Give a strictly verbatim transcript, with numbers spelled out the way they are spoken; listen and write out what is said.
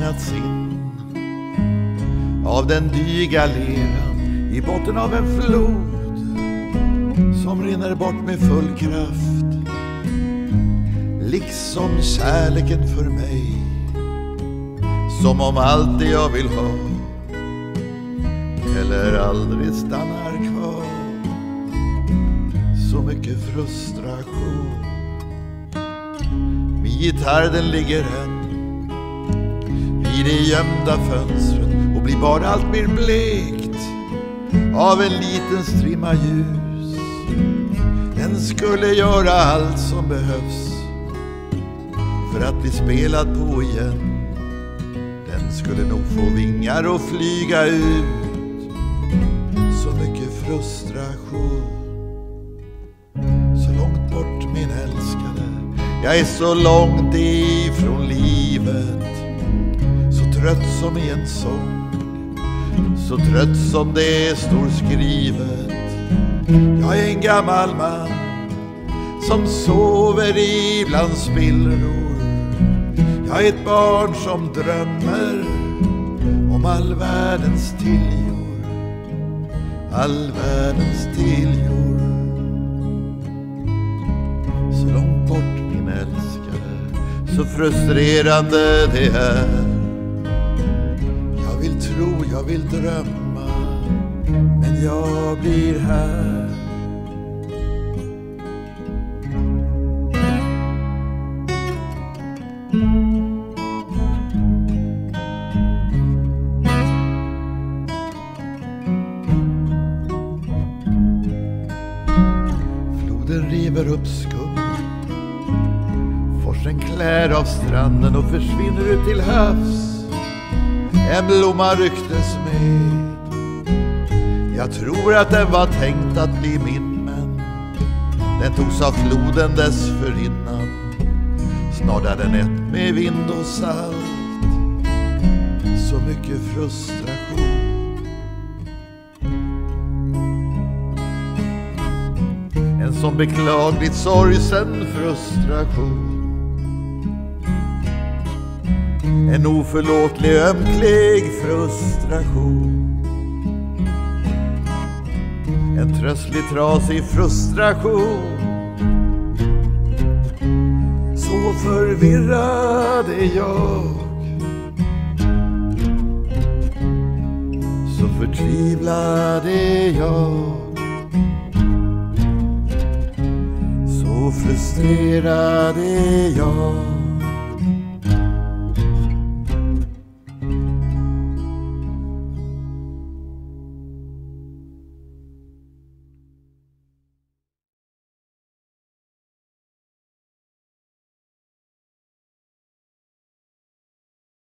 fångats in av den dyga leran i botten av en flod som rinner bort med full kraft. Liksom kärleken för mig, som om allt det jag vill ha eller aldrig stannar kvar. Så mycket frustration. Min gitarr den ligger än i det gömda fönstret och blir bara allt mer blekt av en liten strimma ljus. Den skulle göra allt som behövs för att bli spelad på igen. Den skulle nog få vingar och flyga ut. Så mycket frustration. Så långt bort min älskade, jag är så långt ifrån livet. Så trött som i en sång, så trött som det står skrivet. Jag är en gammal man som sover ibland spillror. Jag är ett barn som drömmer om all världens tilljord, all världens tilljord. Så långt bort min älskade, så frustrerande det är. Jag vill tro, jag vill drömma, men jag blir här. Floden river upp skum, forsen klär av stranden och försvinner ut till havs. En blomma rycktes med. Jag tror att den var tänkt att bli min, men den togs av floden dessförinnan. Snart är den ett med vind och salt. Så mycket frustration. En sån beklagligt sorgsen frustration. En oförlåtlig ömklig frustration. En tröstlig trasig frustration. Så förvirrad är jag, så förtvivlad är jag, så frustrerad är jag.